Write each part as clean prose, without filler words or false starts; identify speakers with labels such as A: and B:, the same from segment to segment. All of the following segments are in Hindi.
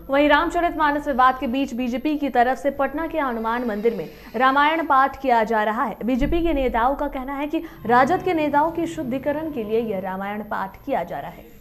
A: वहीं रामचरितमानस विवाद के बीच बीजेपी की तरफ से पटना के हनुमान मंदिर में रामायण पाठ किया जा रहा है। बीजेपी के नेताओं का कहना है कि राजद के नेताओं की शुद्धिकरण के लिए यह रामायण पाठ किया जा रहा है।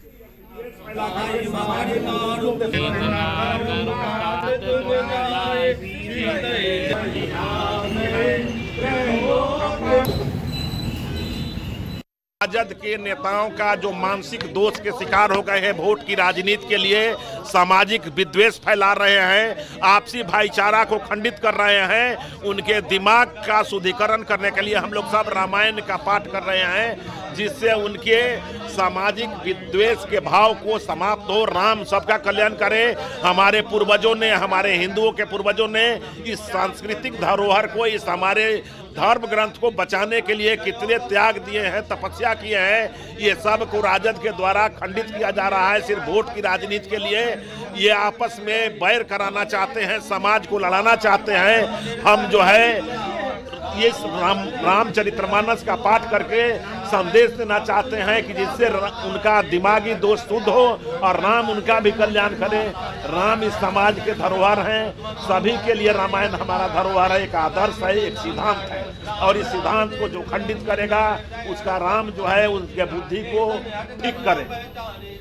B: राजद के नेताओं का जो मानसिक दोष के शिकार हो गए हैं, वोट की राजनीति के लिए सामाजिक विद्वेष फैला रहे हैं, आपसी भाईचारा को खंडित कर रहे हैं, उनके दिमाग का शुद्धिकरण करने के लिए हम लोग सब रामायण का पाठ कर रहे हैं, जिससे उनके सामाजिक विद्वेष के भाव को समाप्त हो। राम सबका कल्याण करे। हमारे पूर्वजों ने, हमारे हिंदुओं के पूर्वजों ने इस सांस्कृतिक धरोहर को, इस हमारे धर्म ग्रंथ को बचाने के लिए कितने त्याग दिए हैं, तपस्या किए हैं। ये सब को राजद के द्वारा खंडित किया जा रहा है सिर्फ वोट की राजनीति के लिए। ये आपस में बैर कराना चाहते हैं, समाज को लड़ाना चाहते हैं। हम जो है ये रामचरितमानस का पाठ करके संदेश देना चाहते हैं कि जिससे उनका दिमागी दोष शुद्ध हो और राम उनका भी कल्याण करे। राम इस समाज के धरोहर हैं, सभी के लिए रामायण हमारा धरोहर है, एक आदर्श है, एक सिद्धांत है, और इस सिद्धांत को जो खंडित करेगा उसका राम जो है उनके बुद्धि को ठीक करे।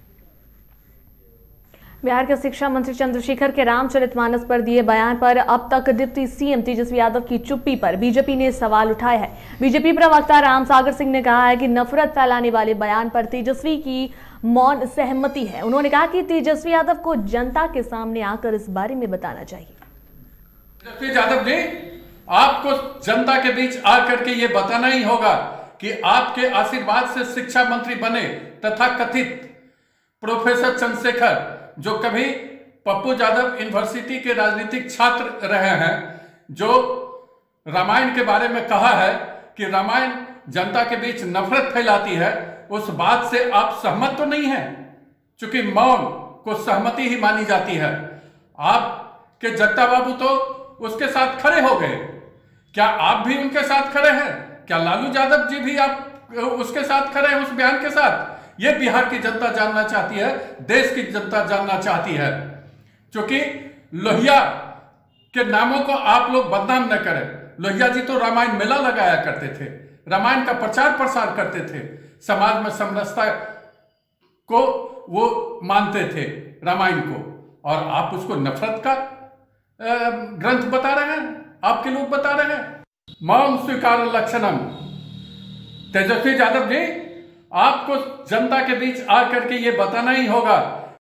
A: बिहार के शिक्षा मंत्री चंद्रशेखर के रामचरितमानस पर दिए बयान पर अब तक डिप्टी सीएम तेजस्वी यादव की चुप्पी पर बीजेपी ने सवाल उठाया है। बीजेपी प्रवक्ता रामसागर सिंह ने कहा है कि नफरत फैलाने वाले बयान पर तेजस्वी की मौन सहमति है। उन्होंने कहा कि तेजस्वी यादव को जनता के सामने आकर इस बारे में बताना चाहिए।
C: तेजस्वी यादव जी, आपको जनता के बीच आकर के ये बताना ही होगा कि आपके आशीर्वाद से शिक्षा मंत्री बने तथा कथित प्रोफेसर चंद्रशेखर, जो कभी पप्पू यादव यूनिवर्सिटी के राजनीतिक छात्र रहे हैं, जो रामायण के बारे में कहा है कि रामायण जनता के बीच नफरत फैलाती है, उस बात से आप सहमत तो नहीं हैं? चूंकि मौन को सहमति ही मानी जाती है। आपके जगता बाबू तो उसके साथ खड़े हो गए, क्या आप भी उनके साथ खड़े हैं? क्या लालू यादव जी भी आप उसके साथ खड़े हैं, उस बयान के साथ? ये बिहार की जनता जानना चाहती है, देश की जनता जानना चाहती है। क्योंकि लोहिया के नामों को आप लोग बदनाम न करें। लोहिया जी तो रामायण मेला लगाया करते थे, रामायण का प्रचार प्रसार करते थे, समाज में समरसता को वो मानते थे रामायण को, और आप उसको नफरत का ग्रंथ बता रहे हैं, आपके लोग बता रहे हैं। मौन स्वीकार लक्षणम। तेजस्वी यादव जी, आपको जनता के बीच आकर के ये बताना ही होगा